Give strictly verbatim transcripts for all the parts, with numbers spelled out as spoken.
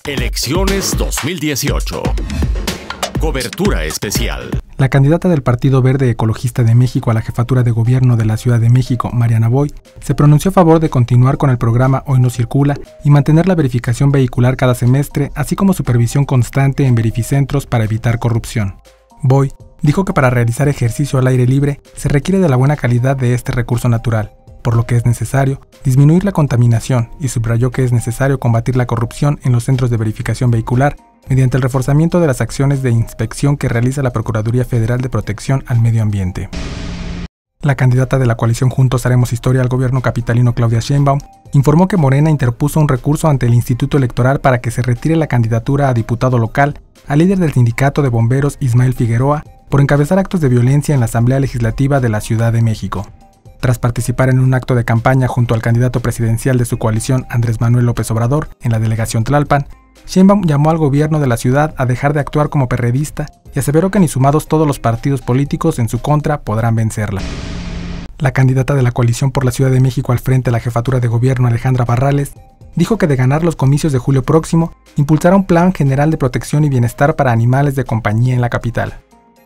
Elecciones dos mil dieciocho. Cobertura especial. La candidata del Partido Verde Ecologista de México a la jefatura de gobierno de la Ciudad de México, Mariana Boy, se pronunció a favor de continuar con el programa Hoy No Circula y mantener la verificación vehicular cada semestre, así como supervisión constante en verificentros para evitar corrupción. Boy dijo que para realizar ejercicio al aire libre se requiere de la buena calidad de este recurso natural, por lo que es necesario disminuir la contaminación, y subrayó que es necesario combatir la corrupción en los centros de verificación vehicular mediante el reforzamiento de las acciones de inspección que realiza la Procuraduría Federal de Protección al Medio Ambiente. La candidata de la coalición Juntos Haremos Historia al gobierno capitalino, Claudia Sheinbaum, informó que Morena interpuso un recurso ante el Instituto Electoral para que se retire la candidatura a diputado local al líder del sindicato de bomberos, Ismael Figueroa, por encabezar actos de violencia en la Asamblea Legislativa de la Ciudad de México. Tras participar en un acto de campaña junto al candidato presidencial de su coalición, Andrés Manuel López Obrador, en la delegación Tlalpan, Sheinbaum llamó al gobierno de la ciudad a dejar de actuar como perredista y aseveró que ni sumados todos los partidos políticos en su contra podrán vencerla. La candidata de la coalición por la Ciudad de México al frente de la jefatura de gobierno, Alejandra Barrales, dijo que de ganar los comicios de julio próximo, impulsará un plan general de protección y bienestar para animales de compañía en la capital.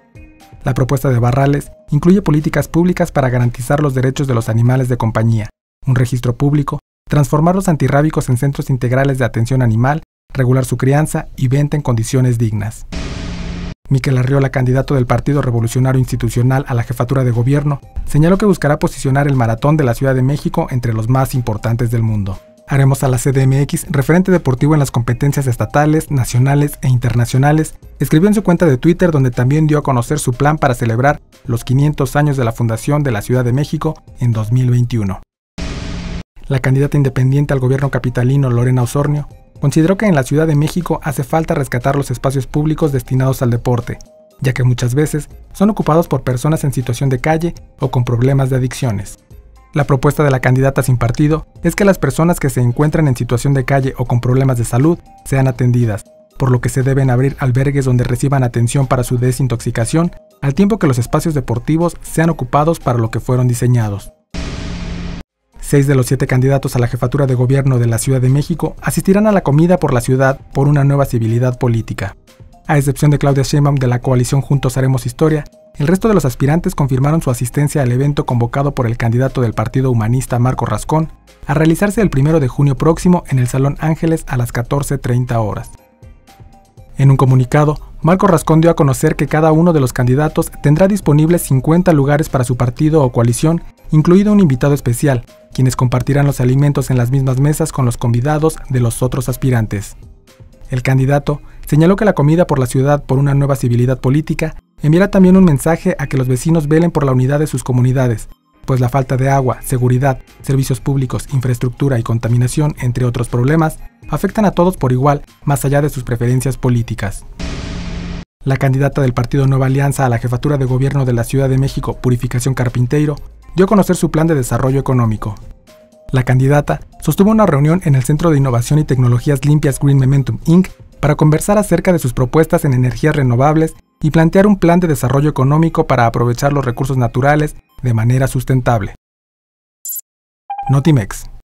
La propuesta de Barrales incluye políticas públicas para garantizar los derechos de los animales de compañía, un registro público, transformar los antirrábicos en centros integrales de atención animal, regular su crianza y venta en condiciones dignas. Miquel Arriola, candidato del Partido Revolucionario Institucional a la jefatura de gobierno, señaló que buscará posicionar el maratón de la Ciudad de México entre los más importantes del mundo. Haremos a la C D M X, referente deportivo en las competencias estatales, nacionales e internacionales, escribió en su cuenta de Twitter, donde también dio a conocer su plan para celebrar los quinientos años de la fundación de la Ciudad de México en dos mil veintiuno. La candidata independiente al gobierno capitalino, Lorena Osornio, consideró que en la Ciudad de México hace falta rescatar los espacios públicos destinados al deporte, ya que muchas veces son ocupados por personas en situación de calle o con problemas de adicciones. La propuesta de la candidata sin partido es que las personas que se encuentran en situación de calle o con problemas de salud sean atendidas, por lo que se deben abrir albergues donde reciban atención para su desintoxicación, al tiempo que los espacios deportivos sean ocupados para lo que fueron diseñados. Seis de los siete candidatos a la jefatura de gobierno de la Ciudad de México asistirán a la comida por la ciudad por una nueva civilidad política. A excepción de Claudia Sheinbaum de la coalición Juntos Haremos Historia, el resto de los aspirantes confirmaron su asistencia al evento convocado por el candidato del Partido Humanista, Marco Rascón, a realizarse el primero de junio próximo en el Salón Ángeles a las catorce treinta horas. En un comunicado, Marco Rascón dio a conocer que cada uno de los candidatos tendrá disponibles cincuenta lugares para su partido o coalición, incluido un invitado especial, quienes compartirán los alimentos en las mismas mesas con los convidados de los otros aspirantes. El candidato señaló que la comida por la ciudad por una nueva civilidad política enviará también un mensaje a que los vecinos velen por la unidad de sus comunidades, pues la falta de agua, seguridad, servicios públicos, infraestructura y contaminación, entre otros problemas, afectan a todos por igual, más allá de sus preferencias políticas. La candidata del partido Nueva Alianza a la jefatura de gobierno de la Ciudad de México, Purificación Carpinteiro, dio a conocer su plan de desarrollo económico. La candidata sostuvo una reunión en el Centro de Innovación y Tecnologías Limpias Green Momentum incorporated para conversar acerca de sus propuestas en energías renovables y plantear un plan de desarrollo económico para aprovechar los recursos naturales de manera sustentable. Notimex.